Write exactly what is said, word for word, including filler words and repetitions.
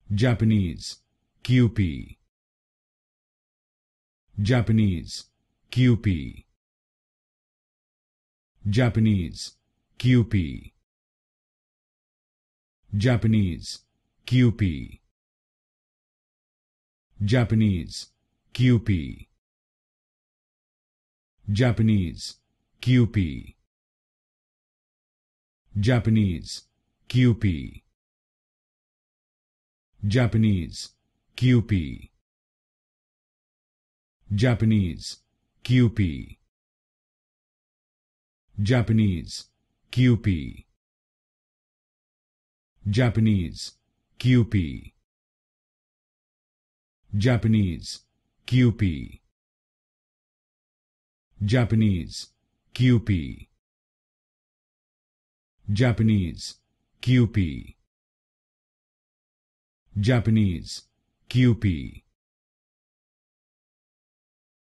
Japanese, Kewpie. Japanese, Kewpie. Japanese, Kewpie. Japanese, Kewpie. Japanese, Kewpie. Japanese, Kewpie. Japanese, Kewpie. Japanese, Kewpie. Japanese, Kewpie. Japanese, Kewpie. Japanese, Kewpie. Japanese, Kewpie. Japanese, Kewpie. Japanese, Kewpie. Japanese, Kewpie.